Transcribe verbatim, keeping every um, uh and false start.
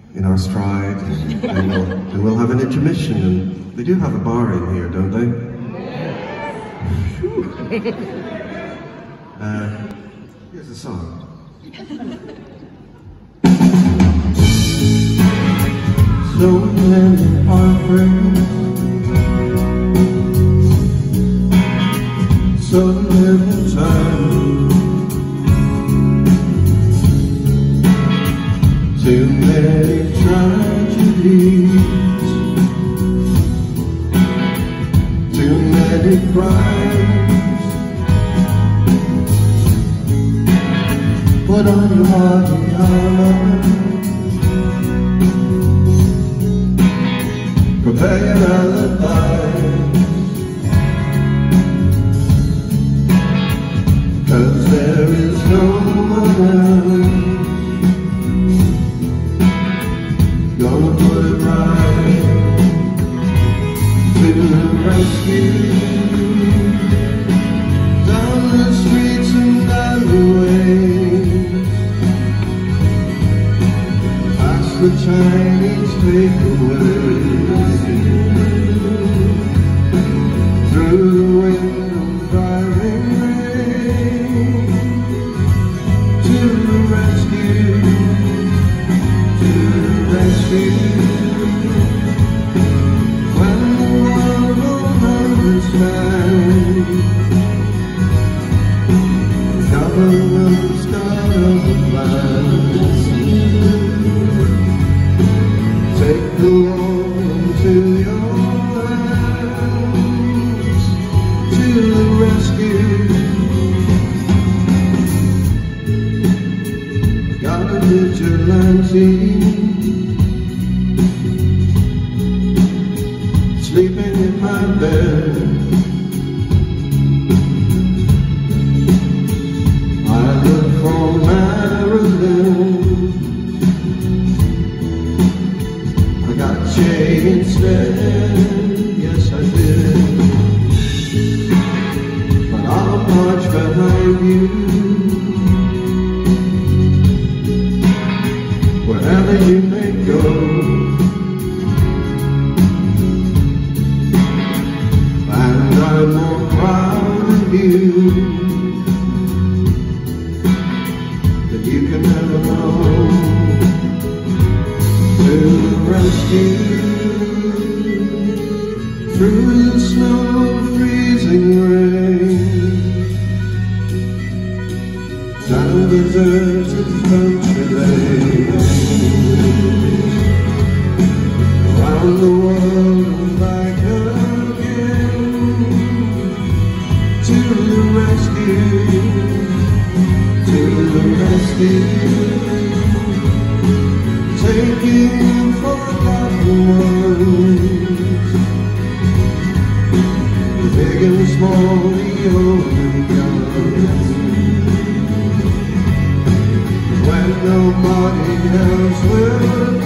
in our stride, and, and, we'll, and we'll have an intermission. And they do have a bar in here, don't they? uh, here's a song. So many heartbreaks, so little time, too many tragedies, too many crimes. Put on your heart and armor, prepare your alibi, 'cause there is no one else gonna put it right to the rescue. Down the streets and down the ways, past the Chinese takeaways, through the wind and driving rain, to the rescue, to the rescue. When the world won't understand, government's got a plan. Take the law into your hands, to the rescue. Got a vigilante sleeping in my bed. I look for Marilyn, I got Jay instead. Yes, I did, but I'll march behind you wherever you may go. And I'm more proud of you than you can ever know. To the rescue, through the snow, freezing rain, down deserted country lanes, around the world and back again. To the rescue, to the rescue, taking forgotten ones, big and small, the old and young. When nobody else will